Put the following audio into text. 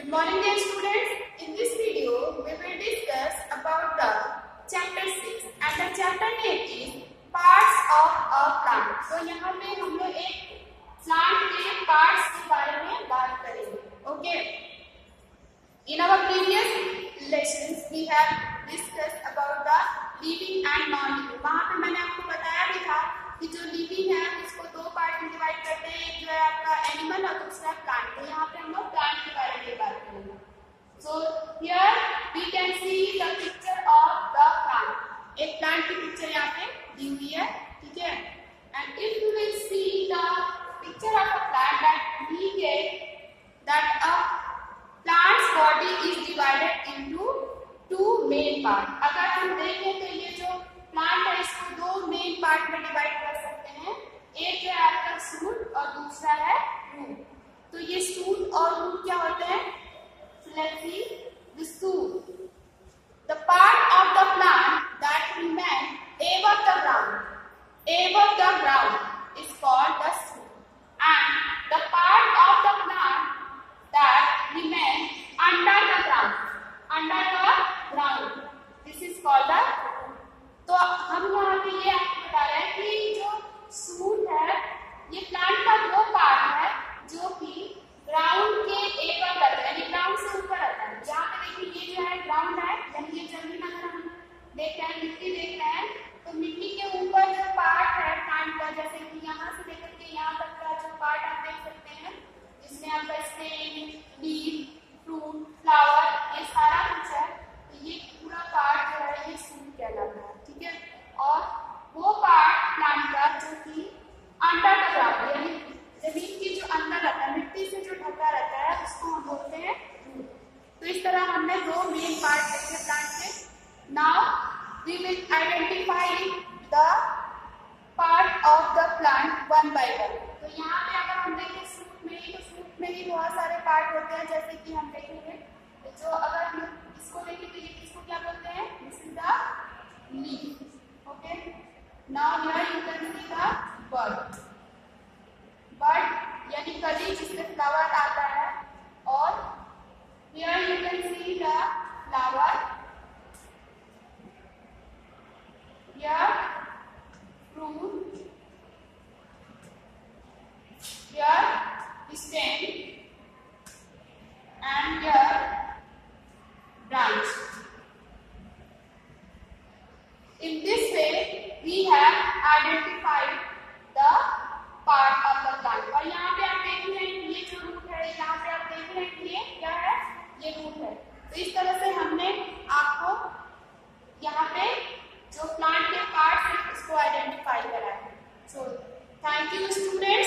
Good morning dear students. In this video we will discuss about the chapter 6 and the chapter name is parts of a plant. तो यहाँ पे हम लोग एक plant के parts के बारे में बात करेंगे. Okay. In our previous lessons we have discussed about the living and non-living. वहाँ पे मैंने आपको बताया भी था कि जो living है उसको दो पार्ट में डिवाइड करते हैं. एक जो है आपका एनिमल और दूसरा प्लांट. तो यहाँ पे हम लोग प्लांट के बारे में बात करेंगे. So here we can see the picture of the plant. एक प्लांट की पिक्चर यहाँ पे दी हुई है, ठीक है. And if you will see the picture of a plant, that we get that a plant's body is divided into two main parts. अगर हम देखें तो ये जो प्लांट है इसको दो मेन पार्ट में डिवाइड कर सकते हैं. एक जो है आपका सूट और दूसरा है रूट. तो ये सूट और रूट क्या होते हैं? Let's see the shoot. The part of the plant that remains above the ground is called the shoot, and the part of the plant that remains under the ground, this is called the root. तो हम यहाँ पे ये आपको बता रहे हैं कि जो shoot है ये प्लांट का वो पार्ट है जो कि ग्राउंड के एबव रहता है, यानी ग्राउंड से ऊपर रहता है. यहाँ पे देखिए ये जो है ग्राउंड है, यानी ये जमीन अगर हम देख रहे हैं, मिट्टी देख रहे हैं, तो मिट्टी के ऊपर जो पार्ट है प्लांट का, जैसे कि यहाँ से लेकर के यहाँ तक का जो पार्ट आप देख सकते हैं, जिसमें आपका स्टेम, लीफ, फ्रूट, फ्लावर, ये सारा कुछ है. तो ये पूरा पार्ट जो है ये शूट कहलाता है, ठीक है. और वो पार्ट प्लांट का जो कि अंडर द ग्राउंड, यानी जमीन की जो अंदर रहता है, मिट्टी से जो ढका रहता है, उसको हम बोलते हैं रूट. तो इस तरह हमने दो मेन पार्ट देखे प्लांट के. Now we will identify the part of the plant one by one. तो यहाँ पे अगर हम देखें सूट में ही, तो सूट में ही बहुत सारे पार्ट होते हैं. जैसे कि हम देखेंगे जो अगर हम इसको देखें तो ये इसको क्या बोलते हैं? This is the leaf. Okay. Now here you can see the bud. Bud यानी कली जिससे फ्लावर आता है. और here you can see the flower. Here fruit. Here stem. And here branch. In this way we have identified the part of the plant. और यहाँ पे आप देख रहे हैं ये जो रूट है, यहाँ पे आप देख रहे हैं ये क्या है? ये रूट है. तो इस तरह से हमने आपको यहाँ पे जो प्लांट के पार्ट है उसको आइडेंटिफाई करा है. So thank you student.